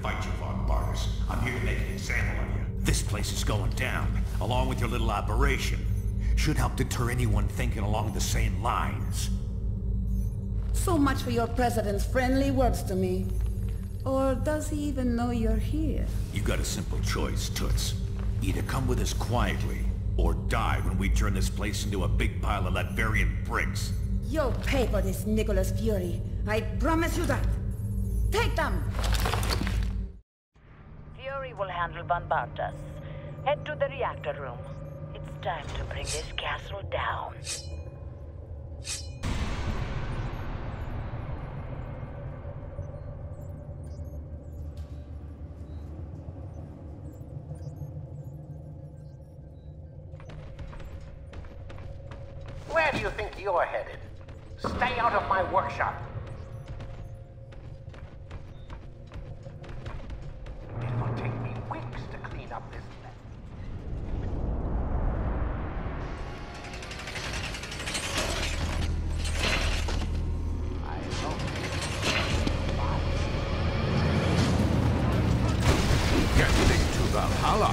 fight you, Von Bartis. I'm here to make an example of you. This place is going down, along with your little operation. Should help deter anyone thinking along the same lines. So much for your president's friendly words to me. Or does he even know you're here? You got a simple choice, Toots. Either come with us quietly, or die when we turn this place into a big pile of Latverian bricks. You'll pay for this, Nicholas Fury. I promise you that. Take them! Fury will handle Von Bartas. Head to the reactor room. It's time to bring this castle down. Where do you think you're headed? Stay out of my workshop. It will take me weeks to clean up this mess. Getting to Valhalla.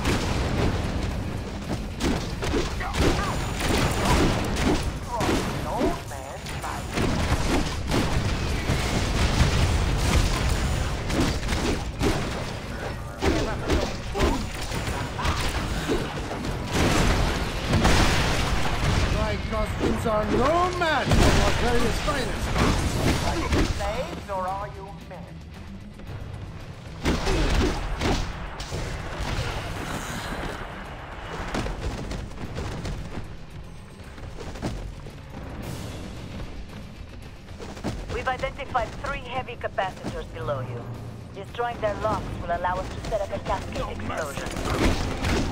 Costumes are no match for Latvia's finest. Are you slaves or are you men? We've identified 3 heavy capacitors below you. Destroying their locks will allow us to set up a cascade explosion.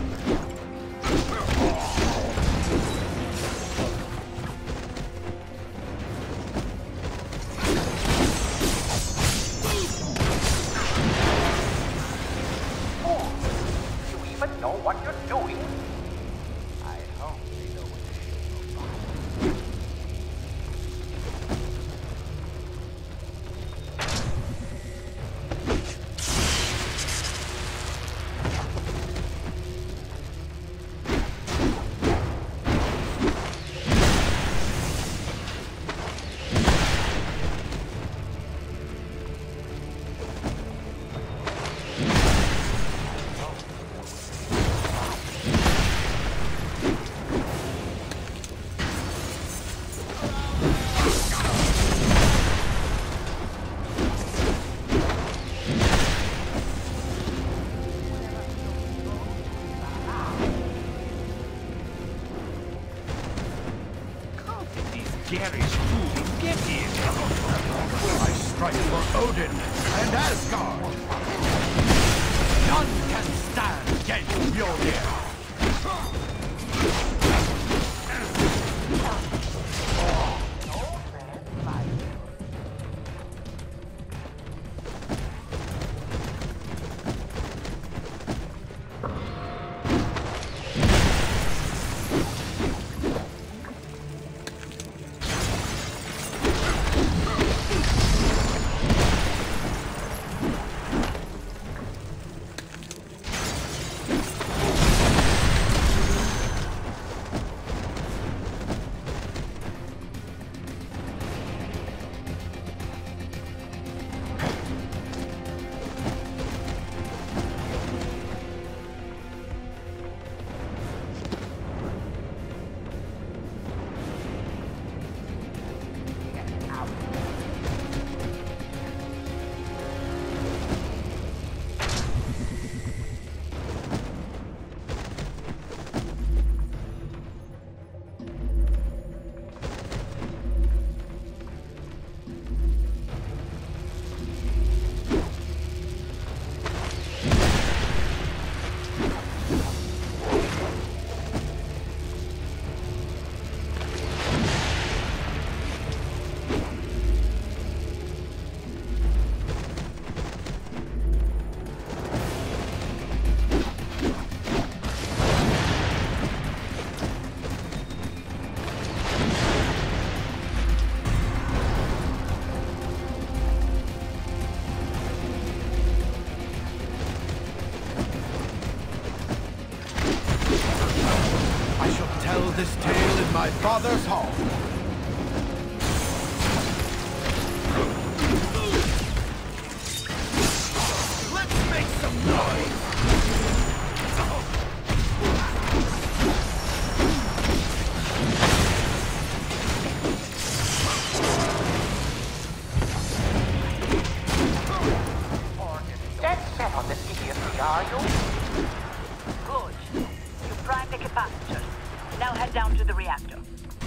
Know what you're doing? I hope they know what they should. Gary's fool, get here! I strike for Odin and Asgard! None can stand against Mjolnir! are you? Good. You primed the capacitors. Now head down to the reactor.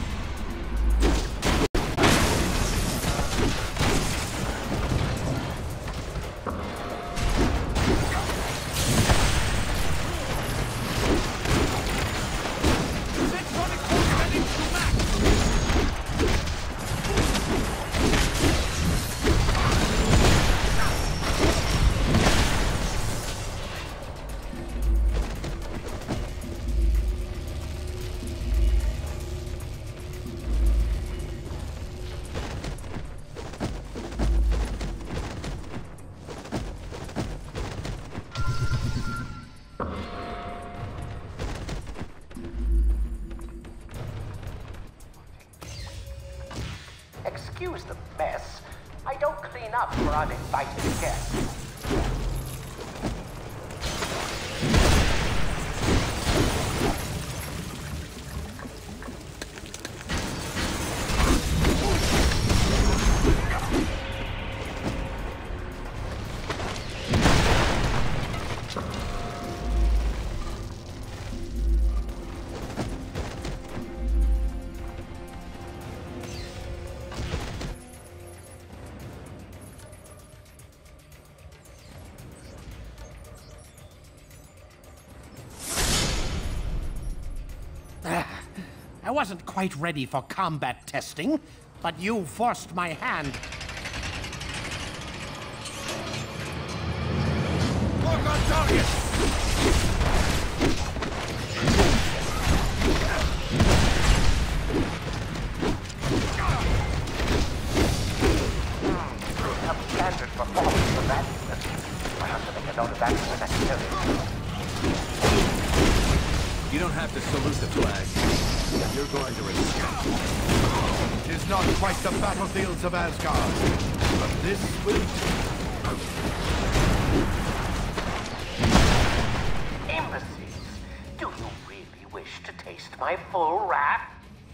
Excuse the mess. I don't clean up for uninvited guests. I wasn't quite ready for combat testing, but you forced my hand. Look on target! Substandard performance for that. I have to make a note of that for the next period. You don't have to salute the flag. You're going to escape. It is not quite the battlefields of Asgard, but this will Imbeciles! Do you really wish to taste my full wrath?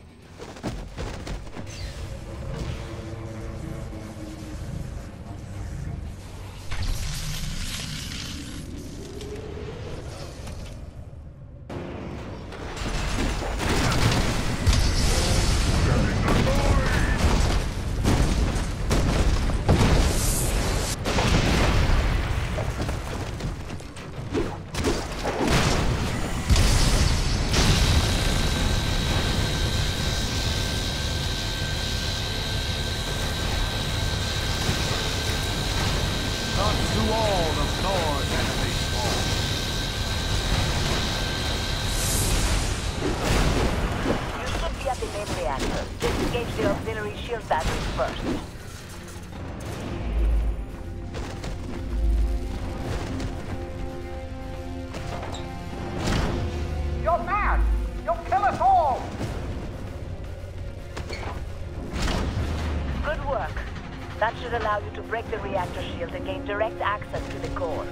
Disengage the auxiliary shield batteries first. You're mad! You'll kill us all! Good work. That should allow you to break the reactor shield and gain direct access to the core.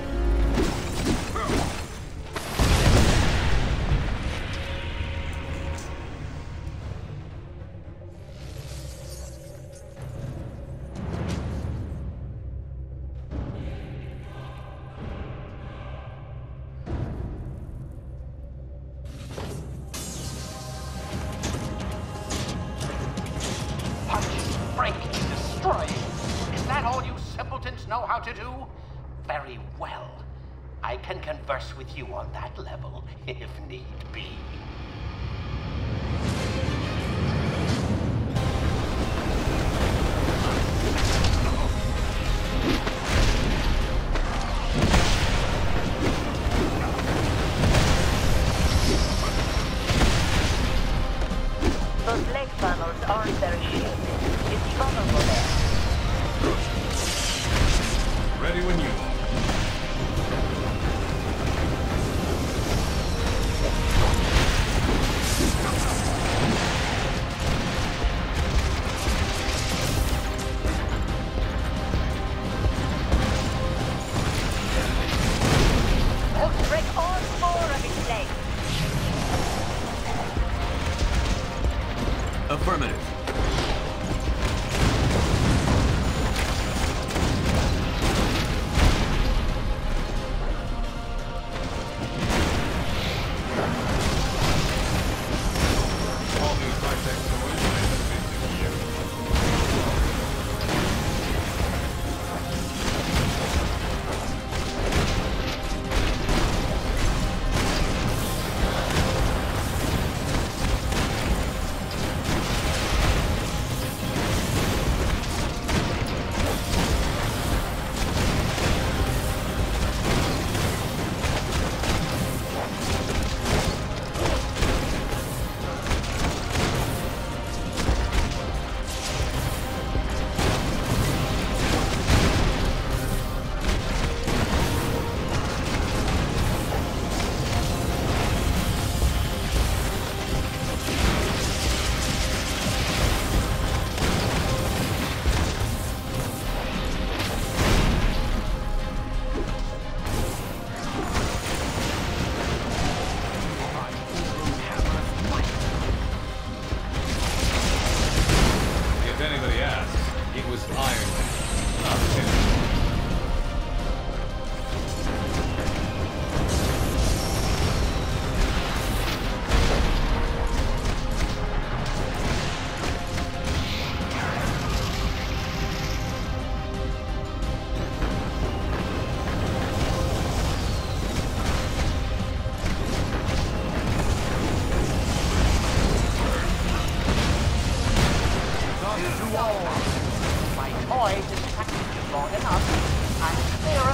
Is that all you simpletons know how to do? Very well. I can converse with you on that level, if need be. Those leg funnels aren't very shielded. It's vulnerable there. ready when you are.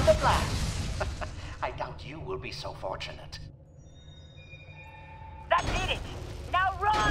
the blast. I doubt you will be so fortunate. That did it! Now run!